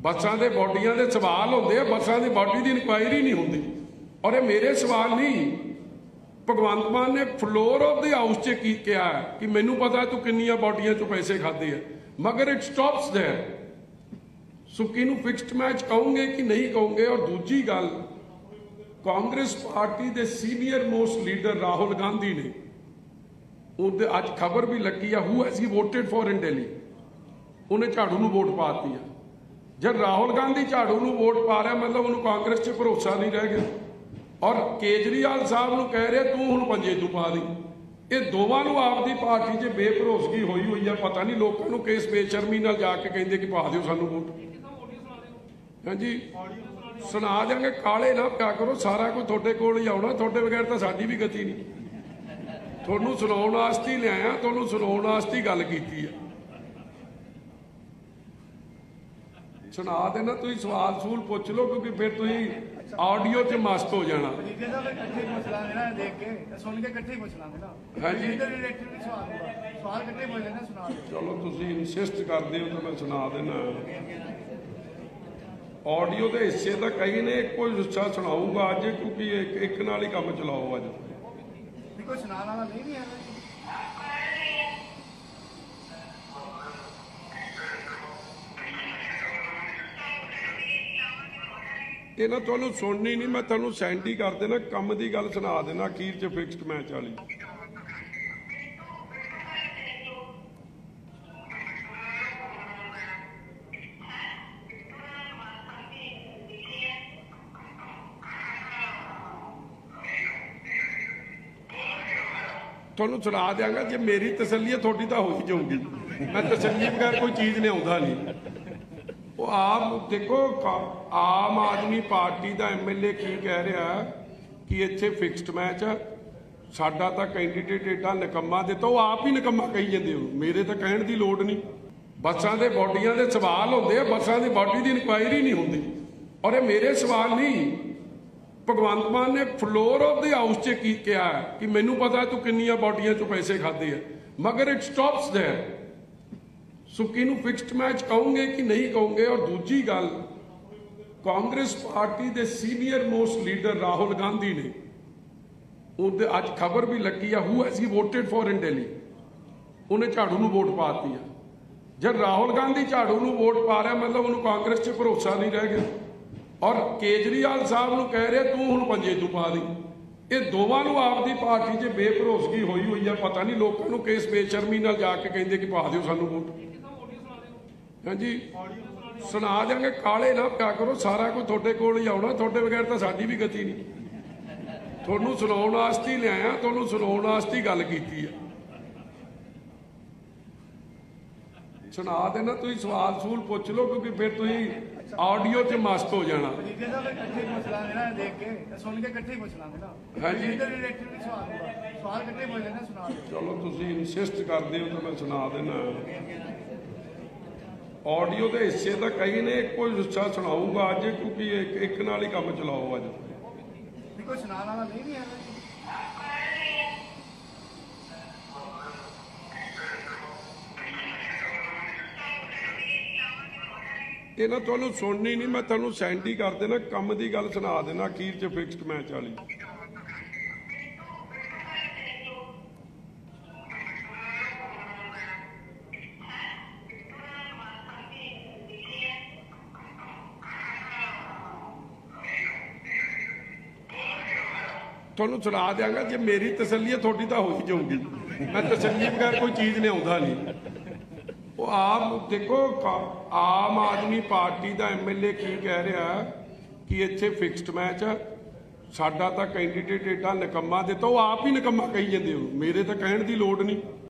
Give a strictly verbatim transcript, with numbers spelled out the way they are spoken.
ਬੱਸਾਂ ਦੇ ਬੋਡੀਆਂ ਦੇ ਸਵਾਲ ਹੁੰਦੇ ਆ, ਬੱਸਾਂ ਦੀ ਬੋਡੀ ਦੀ ਇਨਕੁਆਇਰੀ ਨਹੀਂ ਹੁੰਦੀ। ਔਰ ਇਹ ਮੇਰੇ ਸਵਾਲ ਨਹੀਂ, ਭਗਵੰਤ ਮਾਨ ਨੇ ਫਲੋਰ ਆਫ ਦੇ ਹਾਊਸ 'ਚ ਕੀ ਕਿਹਾ ਕਿ ਮੈਨੂੰ ਪਤਾ ਤੂੰ ਕਿੰਨੀਆਂ ਬੋਡੀਆਂ 'ਚੋਂ ਪੈਸੇ ਖਾਦੇ ਆ, ਮਗਰ ਇਟ ਸਟਾਪਸ ਦੇयर। ਸੋ ਕਿਹਨੂੰ ਫਿਕਸਡ ਮੈਚ ਕਹੋਗੇ ਕਿ ਨਹੀਂ ਕਹੋਗੇ। ਔਰ ਦੂਜੀ ਗੱਲ, ਕਾਂਗਰਸ ਪਾਰਟੀ ਦੇ senior most leader Rahul Gandhi ਨੇ, ਉਹਦੇ ਅੱਜ ਖਬਰ ਵੀ ਲੱਗੀ ਆ, who has he voted for in Delhi. ਉਹਨੇ ਝਾੜੂ ਨੂੰ ਵੋਟ ਪਾਤੀ ਆ। जब राहुल गांधी झाड़ू ਨੂੰ वोट पा रहा, मतलब उन्होंने कांग्रेस च भरोसा नहीं रह गया। और केजरीवाल साहब ਨੂੰ कह रहे तू हुण पंजे तू पा दी। ये दोवां ਨੂੰ आपदी पार्टी च बेभरोसगी होई हुई है। पता नहीं लोगों ਨੂੰ किस बेशर्मी नाल जाके कहंदे कि पा दिओ सानू वोट। हाँ जी, सुना देंगे, काले ना पिया करो, सारा कुछ तुहाडे कोल ही आउणा, तुहाडे बगैर तां साडी भी गति नहीं। तुहानू सुणाउण वास्ते लिआया, तुहानू सुणाउण वास्ते गल कीती है। सुना देना, तुम सवाल सूल पूछ लो, क्योंकि फिर तुम ऑडियो च मस्त हो जाना। चलो तुम इंसिस्ट करते हो तो मैं सुना देना। ऑडियो के हिस्से तो कई ने एक कोई हिस्सा सुनाऊंगा अज, क्योंकि एक, एक नाल ही काम चलाओ अज। ये ना तुहानू सुननी नहीं, मैं तुहानू सेंड ही कर देना, कम की गल सुना देना अखीर च फिक्सड मैच वाली। तुहानू सुना देंगा, जे मेरी तसल्ली है थोड़ी तो हो ही जाऊगी। मैं तसल्ली बगैर कोई चीज़ नहीं आउंदा नहीं। वो आप देखो, आम आदमी पार्टी का एम एल ए की कह रहा कि इत्थे फिक्सड मैच है, साडा तां कैंडीडेट एडा निकम्मा दिता। वो आप ही निकम्मा कही जाते हो, मेरे तो कहण की लोड़ नहीं। बसां दे बॉडियां दे सवाल होंदे आ, बसां दी बॉडी की इनकुआयरी नहीं होंदी। और ये मेरे सवाल नहीं, भगवंत मान ने फ्लोर ऑफ द हाउस च की कहा कि मैनू पता तू किन्नियां बॉडियां चों पैसे खादे आ, मगर इट स्टॉप्स देयर। सो किहनूं फिक्सड मैच कहोगे कि नहीं कहोगे। और दूजी गल, कांग्रेस पार्टी के senior most leader Rahul Gandhi ने, ਉਹਦੇ ਅੱਜ खबर भी लगी आ, who has he voted for in Delhi. उन्हें झाड़ू ਨੂੰ वोट पाती है। जब राहुल गांधी झाड़ू ਨੂੰ वोट पा रहा, मतलब उन्होंने कांग्रेस च भरोसा नहीं रह गया। और केजरीवाल साहब ਨੂੰ कह रहे तू हुण पंजे तू पा दी। ये दोवां ਨੂੰ आपदी पार्टी च बेभरोसगी होई हुई है। पता नहीं लोगों ਨੂੰ किस बेशर्मी नाल जाके कहंदे कि पा दिओ सानू वोट। हाँ जी, सुना देंगे, काले ना पिया करो, सारा कुछ तुहाडे कोल ही आउणा, तुहाडे बगैर तां साडी भी गति नहीं। तुहानू सुणाउण वास्ते ही लिआया, तुहानू सुणाउण वास्ते ही गल कीती है। सुना देना, तुम सवाल सूल पूछ लो, क्योंकि फिर तुम ऑडियो च मस्त हो जाना। हाँ जी, चलो तुम इंसिस्ट करते हो तो मैं सुना देना। ऑडियो के हिस्से तो कई ने एक कोई हिस्सा सुनाऊंगा अज, क्योंकि एक, एक नाल ही काम चलाओ अज। ये ना तुहानू सुननी नहीं, मैं तुहानू सेंड ही कर देना, कम की गल सुना देना अखीर च फिक्सड मैच वाली। तुहानू सुना देंगा, जे मेरी तसल्ली है थोड़ी तो हो ही जाऊगी। मैं तसल्ली बगैर कोई चीज़ नहीं आउंदा नहीं। वो आप देखो, आम आदमी पार्टी का एम एल ए की कह रहा कि इत्थे फिक्सड मैच है, साडा तां कैंडीडेट एडा निकम्मा दिता। वो आप ही निकम्मा कही जाते हो, मेरे तो कहण की लोड़ नहीं।